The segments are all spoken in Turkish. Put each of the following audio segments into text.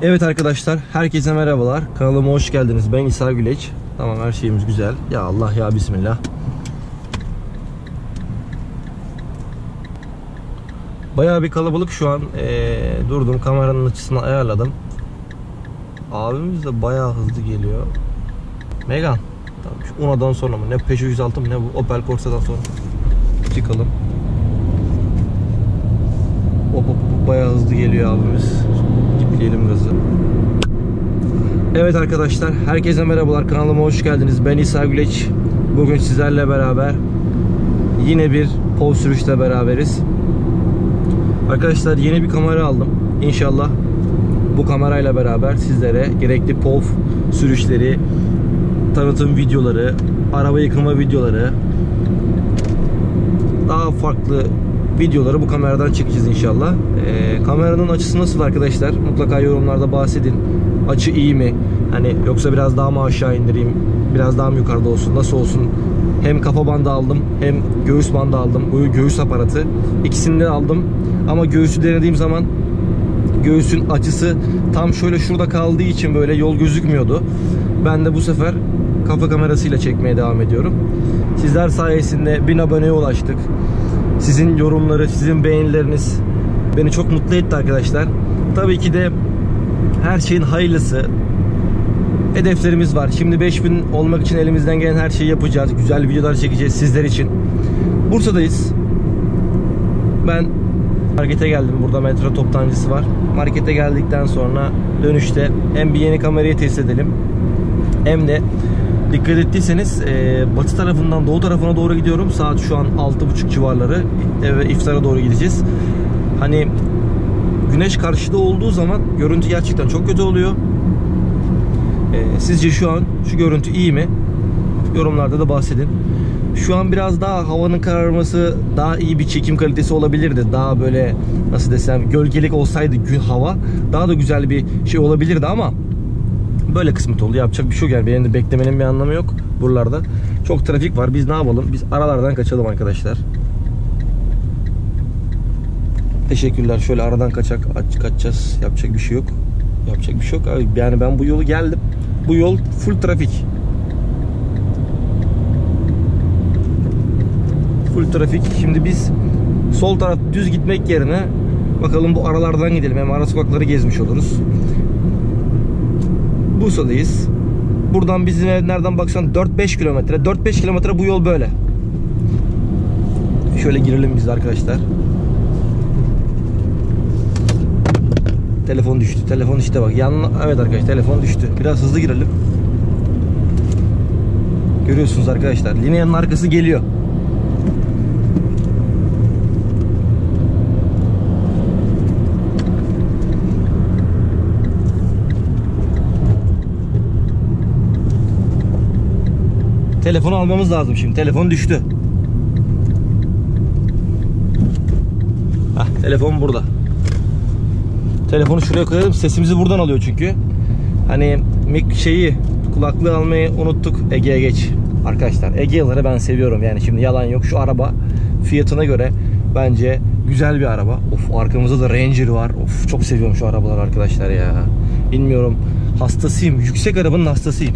Evet arkadaşlar, herkese merhabalar. Kanalıma hoş geldiniz. Ben İsa Güleç. Tamam, her şeyimiz güzel. Ya Allah ya Bismillah. Bayağı bir kalabalık şu an. Durdum, kameranın açısını ayarladım. Abimiz de bayağı hızlı geliyor. Megane. Tamam, şu Una'dan sonra mı? Ne Peugeot 106 mı? Ne bu? Opel Corsa'dan sonra. Çıkalım. Hop, bayağı hızlı geliyor abimiz. Dipleyelim gazı. Evet arkadaşlar, herkese merhabalar. Kanalıma hoş geldiniz. Ben İsa Güleç. Bugün sizlerle beraber yine bir POV sürüşte beraberiz. Arkadaşlar, yeni bir kamera aldım. İnşallah bu kamerayla beraber sizlere gerekli POV sürüşleri, tanıtım videoları, araba yıkama videoları, daha farklı videoları bu kameradan çekeceğiz inşallah. Kameranın açısı nasıl arkadaşlar? Mutlaka yorumlarda bahsedin. Açı iyi mi? Hani yoksa biraz daha mı aşağı indireyim? Biraz daha mı yukarıda olsun? Nasıl olsun? Hem kafa bandı aldım, hem göğüs bandı aldım. Bu göğüs aparatı. İkisini de aldım. Ama göğüsü denediğim zaman göğüsün açısı tam şöyle şurada kaldığı için böyle yol gözükmüyordu. Ben de bu sefer kafa kamerasıyla çekmeye devam ediyorum. Sizler sayesinde 1000 aboneye ulaştık. Sizin yorumları, sizin beğenileriniz beni çok mutlu etti arkadaşlar. Tabii ki de her şeyin hayırlısı. Hedeflerimiz var. Şimdi 5000 olmak için elimizden gelen her şeyi yapacağız. Güzel videolar çekeceğiz sizler için. Bursa'dayız. Ben markete geldim. Burada metro toptancısı var. Markete geldikten sonra dönüşte hem bir yeni kamerayı test edelim, hem de dikkat ettiyseniz batı tarafından doğu tarafına doğru gidiyorum. Saat şu an 6.30 civarları. Eve iftara doğru gideceğiz. Hani güneş karşıda olduğu zaman görüntü gerçekten çok kötü oluyor. Sizce şu an şu görüntü iyi mi? Yorumlarda da bahsedin. Şu an biraz daha havanın kararması, daha iyi bir çekim kalitesi olabilirdi. Daha böyle nasıl desem, gölgelik olsaydı hava daha da güzel bir şey olabilirdi ama böyle kısmet oldu. Yapacak bir şey yok yani. Benim de beklemenin bir anlamı yok buralarda. Çok trafik var. Biz ne yapalım? Biz aralardan kaçalım arkadaşlar. Teşekkürler. Şöyle aradan kaçacağız. Yapacak bir şey yok. Yapacak bir şey yok abi. Yani ben bu yolu geldim. Bu yol full trafik. Full trafik. Şimdi biz sol taraf düz gitmek yerine bakalım bu aralardan gidelim. Hem ara sokakları gezmiş oluruz. Bursa'dayız. Buradan bizim nereden baksan 4-5 kilometre. 4-5 kilometre bu yol böyle. Şöyle girelim biz arkadaşlar. Telefon düştü. Telefon işte bak. Evet arkadaşlar, telefon düştü. Biraz hızlı girelim. Görüyorsunuz arkadaşlar. Linea'nın arkası geliyor. Telefonu almamız lazım şimdi. Telefon düştü. Telefon burada. Telefonu şuraya koyalım. Sesimizi buradan alıyor çünkü. Hani kulaklığı almayı unuttuk. Ege'ye geç. Arkadaşlar, Ege'ları ben seviyorum yani, şimdi yalan yok. Şu araba fiyatına göre bence güzel bir araba. Of, arkamızda da Ranger var. Of, çok seviyorum şu arabaları arkadaşlar ya. Bilmiyorum, hastasıyım. Yüksek arabanın hastasıyım.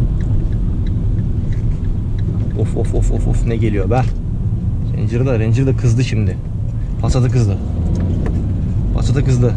Of ne geliyor be. Ranger da kızdı şimdi. Passat'ı kızdı.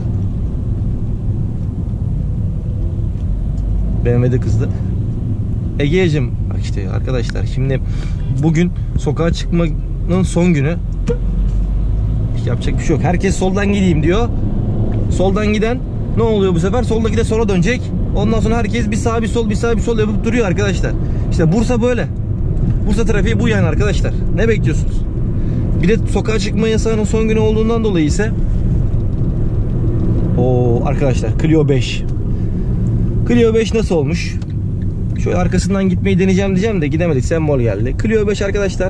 BMW'de kızdı. Ege'cim bak işte arkadaşlar, şimdi bugün sokağa çıkmanın son günü. Yapacak bir şey yok. Herkes soldan gideyim diyor. Soldan giden ne oluyor bu sefer? Soldaki de sola dönecek. Ondan sonra herkes bir sağ bir sol, bir sağ bir sol yapıp duruyor arkadaşlar. İşte Bursa böyle. Bursa trafiği bu yani arkadaşlar. Ne bekliyorsunuz? Bir de sokağa çıkma yasağının son günü olduğundan dolayı ise arkadaşlar, Clio 5. Clio 5 nasıl olmuş? Şöyle arkasından gitmeyi deneyeceğim diyeceğim de gidemedik. Sembol geldi. Clio 5 arkadaşlar.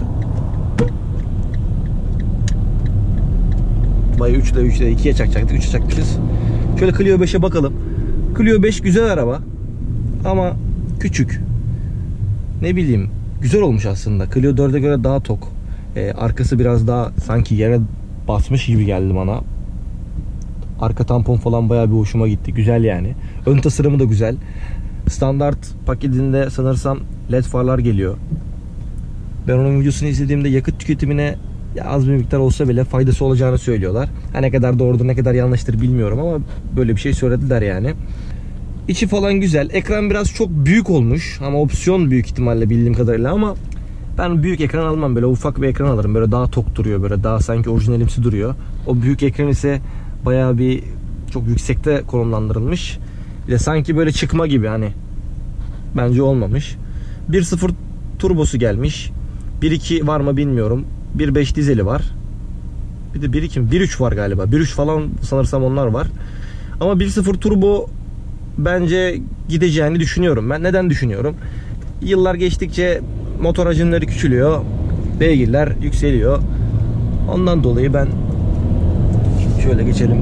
Bayı 3'le 2'ye çakacaktık. 3'e çakmışız. Şöyle Clio 5'e bakalım. Clio 5 güzel araba. Ama küçük. Ne bileyim, güzel olmuş aslında. Clio 4'e göre daha tok. Arkası biraz daha sanki yere basmış gibi geldi bana. Arka tampon falan bayağı bir hoşuma gitti. Güzel yani. Ön tasarımı da güzel. Standart paketinde sanırsam LED farlar geliyor. Ben onun videosunu izlediğimde yakıt tüketimine az bir miktar olsa bile faydası olacağını söylüyorlar. Ne kadar doğrudur ne kadar yanlıştır bilmiyorum ama böyle bir şey söylediler yani. İçi falan güzel. Ekran biraz çok büyük olmuş ama opsiyon büyük ihtimalle bildiğim kadarıyla, ama ben büyük ekran almam, böyle ufak bir ekran alırım. Böyle daha tok duruyor, böyle daha sanki orijinalimsi duruyor. O büyük ekran ise bayağı bir çok yüksekte konumlandırılmış. Bir de sanki böyle çıkma gibi, bence olmamış. 1.0 turbosu gelmiş. 1.2 var mı bilmiyorum. 1.5 dizeli var. Bir de 1.2 mi? 1.3 var galiba. 1.3 falan sanırsam onlar var. Ama 1.0 turbo bence gideceğini düşünüyorum. Ben neden düşünüyorum? Yıllar geçtikçe motor hacimleri küçülüyor. Beygirler yükseliyor. Ondan dolayı ben şöyle geçelim.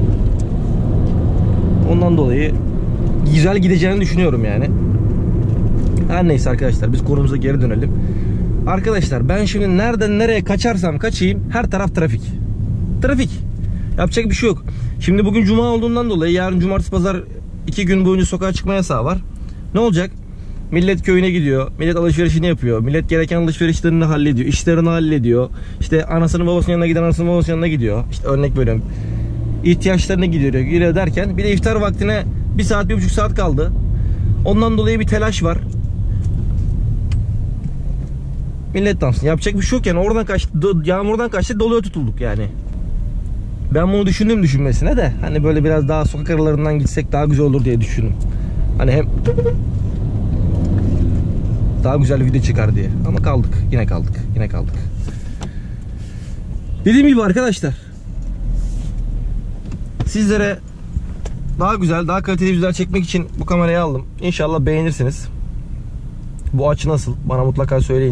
Ondan dolayı güzel gideceğini düşünüyorum yani. Her neyse arkadaşlar, biz konumuza geri dönelim. Arkadaşlar ben şimdi nereden nereye kaçarsam kaçayım her taraf trafik. Trafik. Yapacak bir şey yok. Şimdi bugün cuma olduğundan dolayı yarın cumartesi pazar 2 gün boyunca sokağa çıkma yasağı var. Ne olacak? Millet köyüne gidiyor. Millet alışverişini yapıyor. Millet gereken alışverişlerini hallediyor. İşlerini hallediyor. İşte anasının babasının yanına giden anasının babasının yanına gidiyor. İşte örnek veriyorum. İhtiyaçlarına gidiyor derken bir de iftar vaktine 1 saat 1,5 saat kaldı. Ondan dolayı bir telaş var. Millet dansın. Yapacak bir şey yok yani. Oradan kaçtı, yağmurdan kaçtı, doluya tutulduk yani. Ben bunu düşündüm düşünmesine de. Böyle biraz daha sokak aralarından gitsek daha güzel olur diye düşündüm. Hem daha güzel bir video çıkar diye. Ama kaldık. Yine kaldık. Dediğim gibi arkadaşlar, sizlere daha güzel, daha kaliteli videolar çekmek için bu kamerayı aldım. İnşallah beğenirsiniz. Bu açı nasıl? Bana mutlaka söyleyin.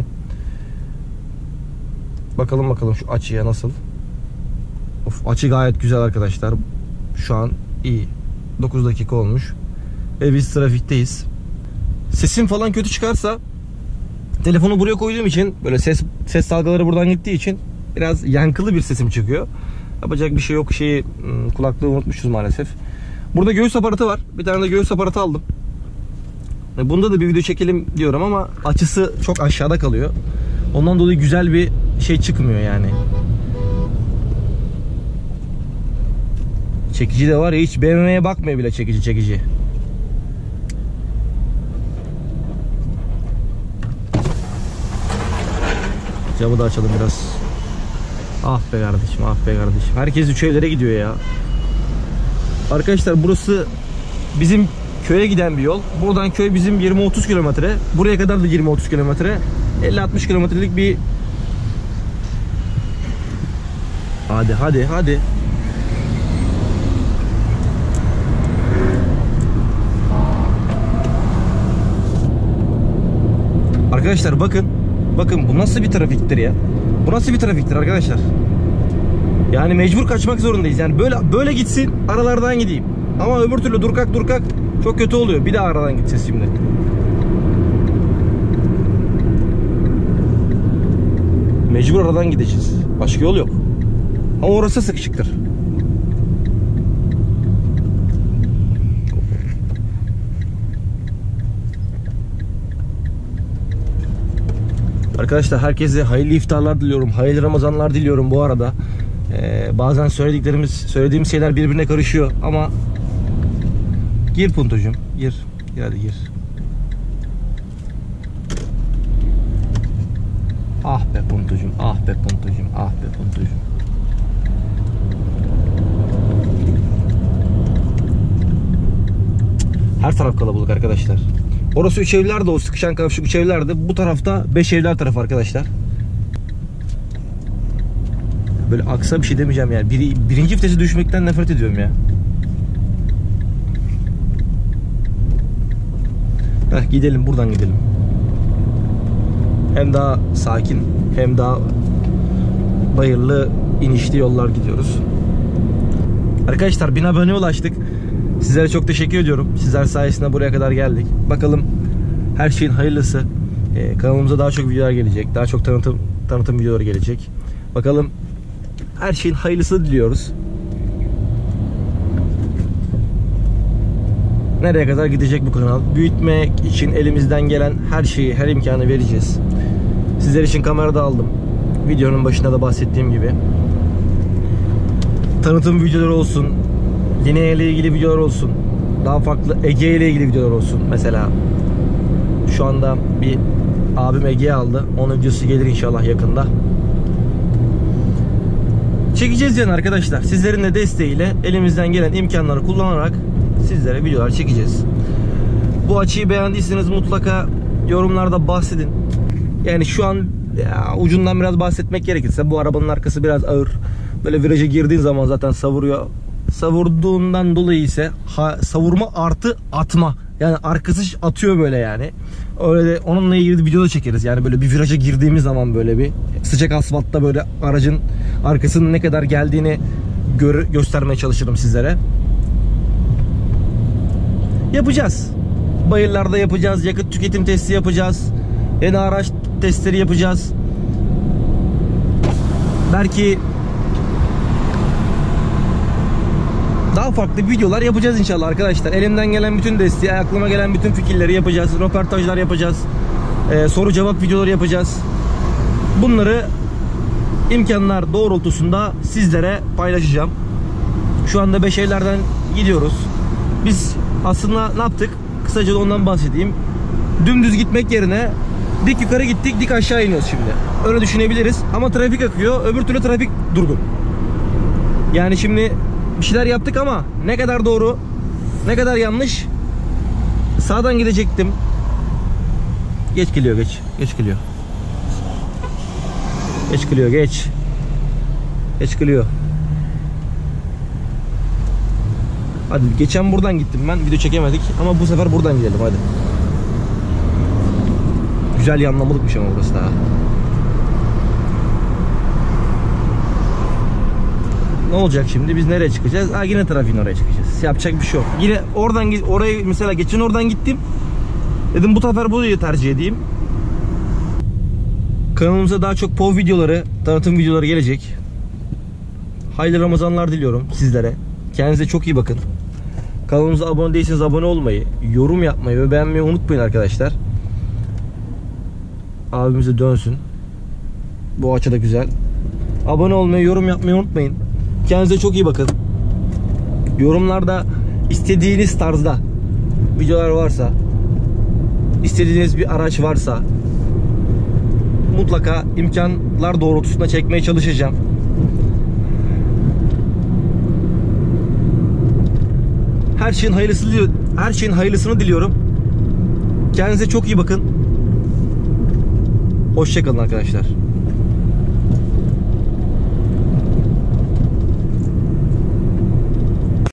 Bakalım şu açıya nasıl? Of, açı gayet güzel arkadaşlar. Şu an iyi. 9 dakika olmuş. Ve biz trafikteyiz. Sesim falan kötü çıkarsa, telefonu buraya koyduğum için böyle ses dalgaları buradan gittiği için biraz yankılı bir sesim çıkıyor. Yapacak bir şey yok. Kulaklığı unutmuşuz maalesef. Burada göğüs aparatı var. Bir tane de göğüs aparatı aldım. Bunda da bir video çekelim diyorum ama açısı çok aşağıda kalıyor. Ondan dolayı güzel bir şey çıkmıyor yani. Çekici de var ya, hiç BMW'ye bakmıyor bile çekici. Camı da açalım biraz. Ah be kardeşim. Herkes 3 evlere gidiyor ya. Arkadaşlar burası bizim köye giden bir yol. Buradan köy bizim 20-30 kilometre. Buraya kadar da 20-30 kilometre. 50-60 kilometrelik bir... Hadi. Arkadaşlar bakın bu nasıl bir trafiktir ya? Bu nasıl bir trafiktir arkadaşlar? Yani mecbur kaçmak zorundayız. Yani böyle gitsin, aralardan gideyim. Ama öbür türlü durkak çok kötü oluyor. Bir de aradan gideceğiz şimdi. Mecbur aradan gideceğiz. Başka yol yok. Ama orası sıkışıktır. Arkadaşlar herkese hayırlı iftarlar diliyorum. Hayırlı Ramazanlar diliyorum bu arada. Bazen söylediğimiz şeyler birbirine karışıyor ama gir Puntocuğum, gir hadi gir. Ah be Puntocuğum. Her taraf kalabalık arkadaşlar. Orası 3 evler de, o sıkışan kavşak 3 evler de, bu tarafta 5 evler tarafı arkadaşlar. Böyle aksa bir şey demeyeceğim yani. Birinci vitese düşmekten nefret ediyorum ya. Gidelim, buradan gidelim. Hem daha sakin hem daha bayırlı, inişli yollar gidiyoruz. Arkadaşlar 1000 aboneye ulaştık. Sizlere çok teşekkür ediyorum. Sizler sayesinde buraya kadar geldik. Bakalım her şeyin hayırlısı. Kanalımıza daha çok videolar gelecek. Daha çok tanıtım videoları gelecek. Bakalım her şeyin hayırlısı diliyoruz. Nereye kadar gidecek bu kanal? Büyütmek için elimizden gelen her şeyi, her imkanı vereceğiz. Sizler için kamera da aldım. Videonun başında da bahsettiğim gibi. Tanıtım videoları olsun, Linea ile ilgili videolar olsun, daha farklı Ege ile ilgili videolar olsun. Mesela şu anda bir abim Ege aldı. Onun videosu gelir inşallah yakında. Çekeceğiz yani arkadaşlar. Sizlerin de desteğiyle elimizden gelen imkanları kullanarak sizlere videolar çekeceğiz. Bu açıyı beğendiyseniz mutlaka yorumlarda bahsedin. Yani şu an ucundan biraz bahsetmek gerekirse bu arabanın arkası biraz ağır. Böyle viraja girdiğin zaman zaten savuruyor. Savurduğundan dolayı ise savurma artı atma. Yani arkası atıyor böyle yani. Öyle de onunla ilgili video da çekeriz. Yani böyle bir viraja girdiğimiz zaman böyle bir sıcak asfaltta böyle aracın arkasının ne kadar geldiğini göstermeye çalışırım sizlere. Yapacağız. Bayırlarda yapacağız. Yakıt tüketim testi yapacağız. Yeni araç testleri yapacağız. Belki daha farklı videolar yapacağız inşallah arkadaşlar. Elimden gelen bütün desteği, aklıma gelen bütün fikirleri yapacağız. Röportajlar yapacağız. Soru cevap videoları yapacağız. Bunları imkanlar doğrultusunda sizlere paylaşacağım. Şu anda Beşevler'den gidiyoruz. Biz aslında ne yaptık? Kısaca da ondan bahsedeyim. Dümdüz gitmek yerine dik yukarı gittik, dik aşağı iniyoruz şimdi. Öyle düşünebiliriz. Ama trafik akıyor. Öbür türlü trafik durgun. Yani şimdi bir şeyler yaptık ama ne kadar doğru, ne kadar yanlış. Sağdan gidecektim. Geç geliyor, geç. Geç geliyor. Geç geliyor, geç. Geç geliyor. Hadi geçen buradan gittim ben. Video çekemedik ama bu sefer buradan gidelim hadi. Güzel yanlamalıkmış ama burası daha. Ne olacak şimdi? Biz nereye çıkacağız? Yine trafiğin oraya çıkacağız. Yapacak bir şey yok. Yine oradan oraya mesela geçen oradan gittim. Dedim bu sefer burayı tercih edeyim. Kanalımıza daha çok POV videoları, tanıtım videoları gelecek. Hayırlı Ramazanlar diliyorum sizlere. Kendinize çok iyi bakın. Kanalımıza abone değilseniz abone olmayı, yorum yapmayı ve beğenmeyi unutmayın arkadaşlar. Abimize dönsün. Bu açı da güzel. Abone olmayı, yorum yapmayı unutmayın. Kendinize çok iyi bakın. Yorumlarda istediğiniz tarzda videolar varsa, istediğiniz bir araç varsa mutlaka imkanlar doğrultusunda çekmeye çalışacağım. Her şeyin hayırlısını diliyorum. Kendinize çok iyi bakın. Hoşça kalın arkadaşlar.